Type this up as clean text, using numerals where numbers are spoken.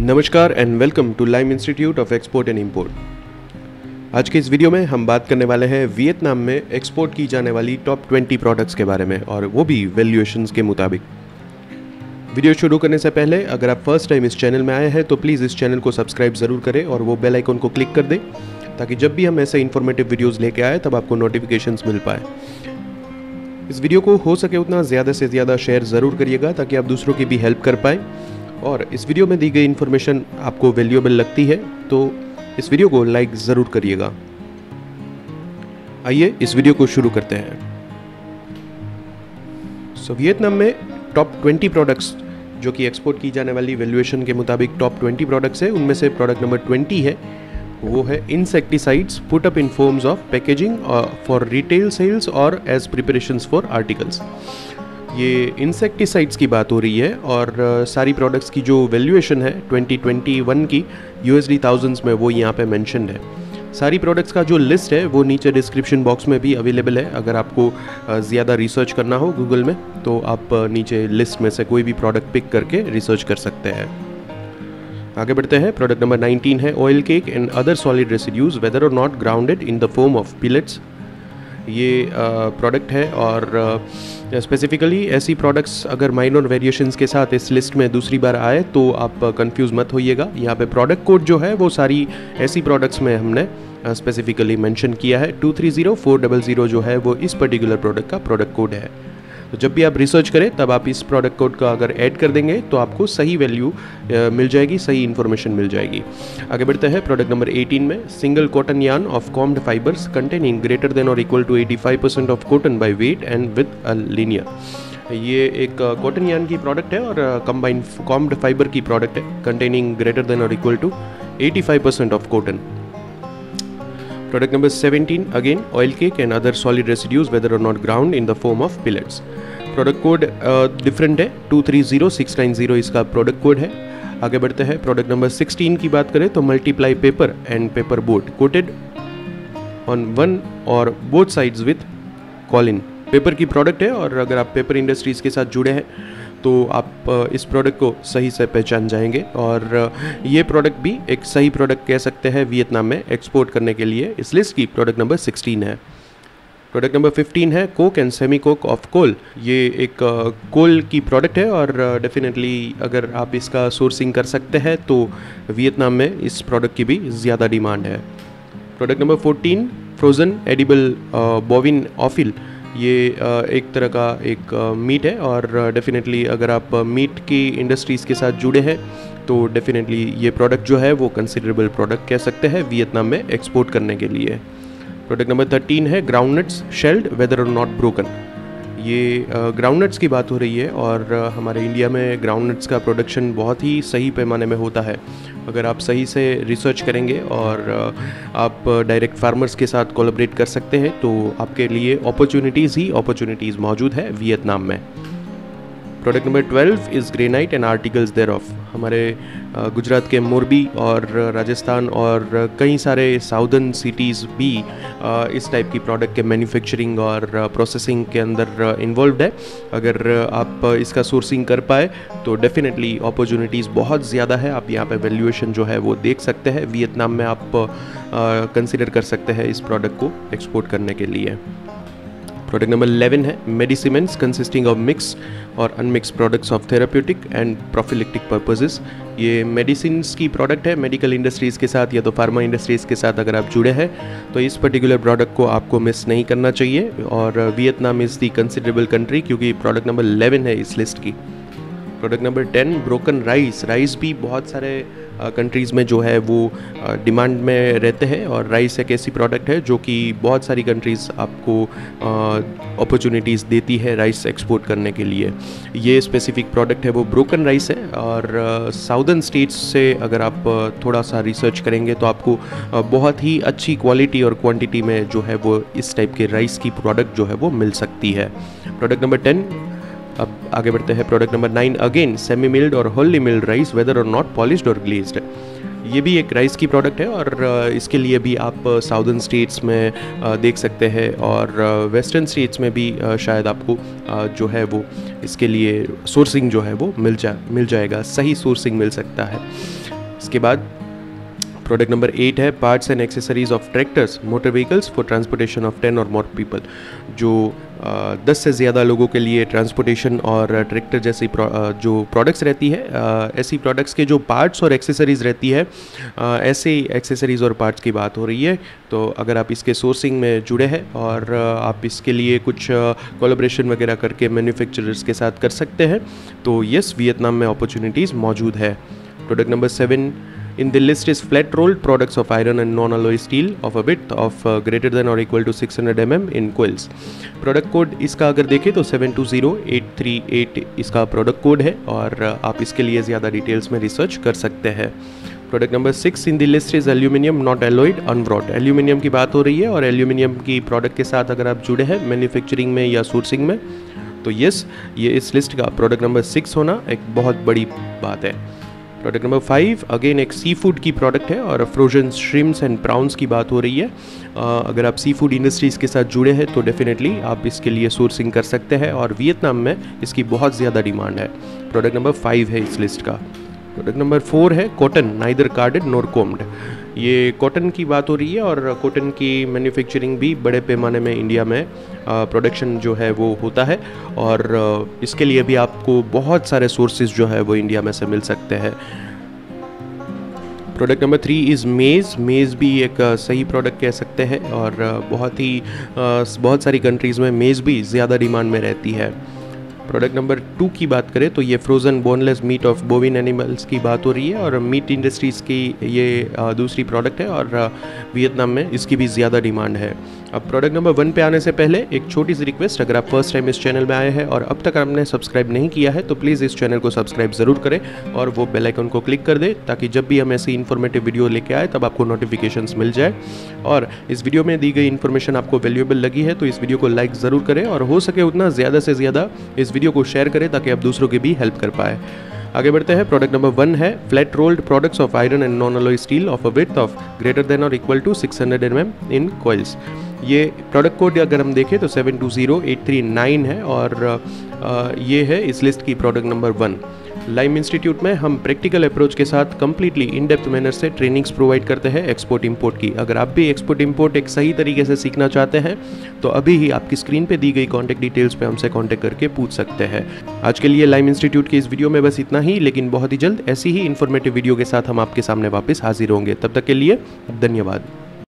नमस्कार and welcome to Lime institute of export and import. आज के इस वीडियो में हम बात करने वाले हैं वियतनाम में एक्सपोर्ट की जाने वाली टॉप 20 प्रोडक्ट्स के बारे में, और वो भी वैल्यूएशंस के मुताबिक। वीडियो शुरू करने से पहले अगर आप फर्स्ट टाइम इस चैनल में आए हैं तो प्लीज़ इस चैनल को सब्सक्राइब ज़रूर करें और वो बेल आइकन को क्लिक कर दें ताकि जब भी हम ऐसे इन्फॉर्मेटिव वीडियोज़ लेके आए तब आपको नोटिफिकेशंस मिल पाए। इस वीडियो को हो सके उतना ज़्यादा से ज़्यादा शेयर ज़रूर करिएगा ताकि आप दूसरों की भी हेल्प कर पाएँ, और इस वीडियो में दी गई इन्फॉर्मेशन आपको वैल्यूएबल लगती है तो इस वीडियो को लाइक ज़रूर करिएगा। आइए इस वीडियो को शुरू करते हैं। वियतनाम में टॉप 20 प्रोडक्ट्स जो कि एक्सपोर्ट की जाने वाली वैल्यूएशन के मुताबिक टॉप 20 प्रोडक्ट्स है, उनमें से प्रोडक्ट नंबर 20 है, वो है insecticides put up in forms of packaging for retail sales or as preparations for articles. ये इंसेक्टिसाइड्स की बात हो रही है और सारी प्रोडक्ट्स की जो वैल्यूएशन है 2021 की USD थाउजेंड्स में वो यहाँ पे मेंशन्ड है। सारी प्रोडक्ट्स का जो लिस्ट है वो नीचे डिस्क्रिप्शन बॉक्स में भी अवेलेबल है। अगर आपको ज़्यादा रिसर्च करना हो गूगल में तो आप नीचे लिस्ट में से कोई भी प्रोडक्ट पिक करके रिसर्च कर सकते हैं। आगे बढ़ते हैं। प्रोडक्ट नंबर 19 है oil cake and other solid residues whether or not grounded in the form of pellets. ये प्रोडक्ट है और स्पेसिफिकली ऐसी प्रोडक्ट्स अगर माइनर वेरिएशंस के साथ इस लिस्ट में दूसरी बार आए तो आप कंफ्यूज मत होइएगा। यहाँ पे प्रोडक्ट कोड जो है वो सारी ऐसी प्रोडक्ट्स में हमने स्पेसिफिकली मेंशन किया है। 230400 जो है वो इस पर्टिकुलर प्रोडक्ट का प्रोडक्ट कोड है। तो जब भी आप रिसर्च करें तब आप इस प्रोडक्ट कोड का अगर ऐड कर देंगे तो आपको सही वैल्यू मिल जाएगी, सही इन्फॉर्मेशन मिल जाएगी। आगे बढ़ते हैं। प्रोडक्ट नंबर 18 में single cotton yarn of combed fibres containing greater than or equal to 85% of cotton by weight and with a linear. ये एक कॉटन यार्न की प्रोडक्ट है और कंबाइंड कॉम्ड फाइबर की प्रोडक्ट है containing greater than or equal to 85% of cotton. Product number 17 again oil cake and other solid residues whether or not ground in the form of pellets. Product code different है, 230690 इसका product code है। आगे बढ़ते हैं। Product number 16 की बात करें तो multiply paper and paper board coated on one or both sides with kaolin. Paper की प्रोडक्ट है और अगर आप पेपर इंडस्ट्रीज़ के साथ जुड़े हैं तो आप इस प्रोडक्ट को सही से पहचान जाएंगे, और ये प्रोडक्ट भी एक सही प्रोडक्ट कह सकते हैं वियतनाम में एक्सपोर्ट करने के लिए। इस लिस्ट की प्रोडक्ट नंबर 16 है। प्रोडक्ट नंबर 15 है coke and semi coke of coal. ये एक कोल की प्रोडक्ट है और डेफिनेटली अगर आप इसका सोर्सिंग कर सकते हैं तो वियतनाम में इस प्रोडक्ट की भी ज़्यादा डिमांड है। Product number 14 frozen edible bovine offal. ये एक तरह का एक मीट है और डेफिनेटली अगर आप मीट की इंडस्ट्रीज़ के साथ जुड़े हैं तो डेफिनेटली ये प्रोडक्ट जो है वो कंसिडरेबल प्रोडक्ट कह सकते हैं वियतनाम में एक्सपोर्ट करने के लिए। प्रोडक्ट नंबर 13 है groundnuts shelled whether or not broken. ये ग्राउंडनट्स की बात हो रही है और हमारे इंडिया में ग्राउंडनट्स का प्रोडक्शन बहुत ही सही पैमाने में होता है। अगर आप सही से रिसर्च करेंगे और आप डायरेक्ट फार्मर्स के साथ कोलैबोरेट कर सकते हैं तो आपके लिए अपॉर्चुनिटीज़ ही अपॉर्चुनिटीज़ मौजूद है वियतनाम में। Product number 12 is granite and articles thereof. हमारे गुजरात के मोरबी और राजस्थान और कई सारे साउदर्न सिटीज़ भी इस टाइप की प्रोडक्ट के मैन्युफैक्चरिंग और प्रोसेसिंग के अंदर इन्वॉल्व्ड है। अगर आप इसका सोर्सिंग कर पाए तो डेफिनेटली अपॉर्चुनिटीज़ बहुत ज़्यादा है। आप यहाँ पे वैल्यूएशन जो है वो देख सकते हैं। वियतनाम में आप कंसिडर कर सकते हैं इस प्रोडक्ट को एक्सपोर्ट करने के लिए। प्रोडक्ट नंबर 11 है medicaments consisting of mix or unmix products of therapeutic and prophylactic purposes. ये मेडिसिन की प्रोडक्ट है। मेडिकल इंडस्ट्रीज़ के साथ या तो फार्मा इंडस्ट्रीज़ के साथ अगर आप जुड़े हैं तो इस पर्टिकुलर प्रोडक्ट को आपको मिस नहीं करना चाहिए, और Vietnam is the considerable country क्योंकि प्रोडक्ट नंबर 11 है इस लिस्ट की। Product number 10 broken rice. Rice भी बहुत सारे कंट्रीज़ में जो है वो डिमांड में रहते हैं और राइस एक ऐसी प्रोडक्ट है जो कि बहुत सारी कंट्रीज़ आपको अपॉर्चुनिटीज़ देती है राइस एक्सपोर्ट करने के लिए। ये स्पेसिफिक प्रोडक्ट है वो ब्रोकन राइस है और साउदर्न स्टेट्स से अगर आप थोड़ा सा रिसर्च करेंगे तो आपको बहुत ही अच्छी क्वालिटी और क्वांटिटी में जो है वो इस टाइप के राइस की प्रोडक्ट जो है वो मिल सकती है। Product number 10। अब आगे बढ़ते हैं। Product number 9 again semi milled or wholly milled rice whether or not polished or glazed. ये भी एक राइस की प्रोडक्ट है और इसके लिए भी आप साउदर्न स्टेट्स में देख सकते हैं और वेस्टर्न स्टेट्स में भी शायद आपको जो है वो इसके लिए सोर्सिंग जो है वो मिल जाएगा, सही सोर्सिंग मिल सकता है। इसके बाद प्रोडक्ट नंबर 8 है parts and accessories of tractors motor vehicles for transportation of 10 or more people. जो 10 से ज़्यादा लोगों के लिए ट्रांसपोर्टेशन और ट्रैक्टर जैसी जो प्रोडक्ट्स रहती है, ऐसी प्रोडक्ट्स के जो पार्ट्स और एक्सेसरीज़ रहती है, ऐसे एक्सेसरीज़ और पार्ट्स की बात हो रही है। तो अगर आप इसके सोर्सिंग में जुड़े हैं और आप इसके लिए कुछ कोलैबोरेशन वगैरह करके मैन्युफैक्चरर्स के साथ कर सकते हैं, तो यस, वियतनाम में अपॉर्चुनिटीज़ मौजूद है। Product number 7 in the list is flat rolled products of iron and non-alloy steel of a width of greater than or equal to 600 mm in coils। Product code इसका अगर देखें तो 720838 इसका product code है और आप इसके लिए ज़्यादा डिटेल्स में रिसर्च कर सकते हैं। Product number 6 in the list is aluminium not alloyed unwrought. Aluminium की बात हो रही है और एल्यूमिनियम की प्रोडक्ट के साथ अगर आप जुड़े हैं मैन्युफैक्चरिंग में या सोर्सिंग में, तो यस, ये इस लिस्ट का प्रोडक्ट नंबर 6 होना एक बहुत बड़ी बात है। प्रोडक्ट नंबर 5 अगेन एक सी फूड की प्रोडक्ट है और फ्रोजन श्रिम्स एंड प्राउंस की बात हो रही है। अगर आप सी फूड इंडस्ट्रीज़ के साथ जुड़े हैं तो डेफिनेटली आप इसके लिए सोर्सिंग कर सकते हैं और वियतनाम में इसकी बहुत ज़्यादा डिमांड है। प्रोडक्ट नंबर 5 है इस लिस्ट का। प्रोडक्ट नंबर 4 है cotton neither carded nor combed. ये कॉटन की बात हो रही है और कॉटन की मैन्युफैक्चरिंग भी बड़े पैमाने में इंडिया में प्रोडक्शन जो है वो होता है और इसके लिए भी आपको बहुत सारे सोर्सेज जो है वो इंडिया में से मिल सकते हैं। प्रोडक्ट नंबर 3 इज़ मेज़। मेज़ भी एक सही प्रोडक्ट कह सकते हैं और बहुत सारी कंट्रीज़ में मेज़ भी ज़्यादा डिमांड में रहती है। प्रोडक्ट नंबर 2 की बात करें तो ये frozen boneless meat of bovine animals की बात हो रही है और मीट इंडस्ट्रीज़ की ये दूसरी प्रोडक्ट है और वियतनाम में इसकी भी ज़्यादा डिमांड है। अब प्रोडक्ट नंबर 1 पे आने से पहले एक छोटी सी रिक्वेस्ट, अगर आप फर्स्ट टाइम इस चैनल में आए हैं और अब तक आपने सब्सक्राइब नहीं किया है तो प्लीज़ इस चैनल को सब्सक्राइब ज़रूर करें और वो बेल आइकन को क्लिक कर दें ताकि जब भी हम ऐसी इन्फॉर्मेटिव वीडियो लेके आए तब आपको नोटिफिकेशंस मिल जाए। और इस वीडियो में दी गई इन्फॉर्मेशन आपको वैल्यूएबल लगी है तो इस वीडियो को लाइक ज़रूर करें और हो सके उतना ज़्यादा से ज़्यादा इस वीडियो को शेयर करें ताकि आप दूसरों की भी हेल्प कर पाए। आगे बढ़ते हैं। प्रोडक्ट नंबर 1 है flat rolled products of iron and non alloy steel of a width of greater than or equal to 600 mm in coils. ये प्रोडक्ट कोड अगर हम देखें तो 720839 है और ये है इस लिस्ट की प्रोडक्ट नंबर 1। लाइम इंस्टीट्यूट में हम प्रैक्टिकल अप्रोच के साथ कंप्लीटली इन डेप्थ मैनर से ट्रेनिंग्स प्रोवाइड करते हैं एक्सपोर्ट इंपोर्ट की। अगर आप भी एक्सपोर्ट इंपोर्ट एक सही तरीके से सीखना चाहते हैं तो अभी ही आपकी स्क्रीन पे दी गई कॉन्टैक्ट डिटेल्स पे हमसे कॉन्टैक्ट करके पूछ सकते हैं। आज के लिए लाइम इंस्टीट्यूट के इस वीडियो में बस इतना ही, लेकिन बहुत ही जल्द ऐसी ही इन्फॉर्मेटिव वीडियो के साथ हम आपके सामने वापस हाजिर होंगे। तब तक के लिए धन्यवाद।